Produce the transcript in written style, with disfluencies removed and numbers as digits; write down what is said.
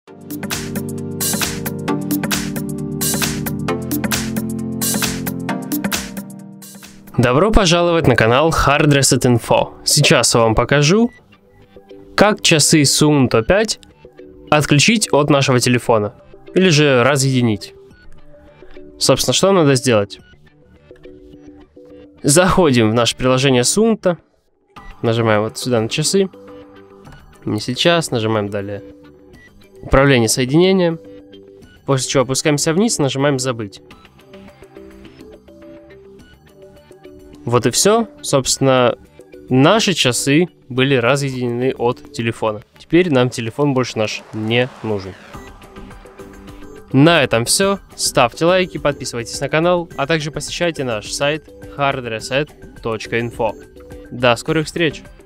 Добро пожаловать на канал Hard Reset Info. Сейчас я вам покажу, как часы Suunto 5 отключить от нашего телефона. Или же разъединить. Собственно, что надо сделать? Заходим в наше приложение Suunto. Нажимаем вот сюда на часы. Не сейчас. Нажимаем далее управление соединением. После чего опускаемся вниз, нажимаем забыть. Вот и все. Собственно, наши часы были разъединены от телефона. Теперь нам телефон больше наш не нужен. На этом все. Ставьте лайки, подписывайтесь на канал, а также посещайте наш сайт hardreset.info. До скорых встреч!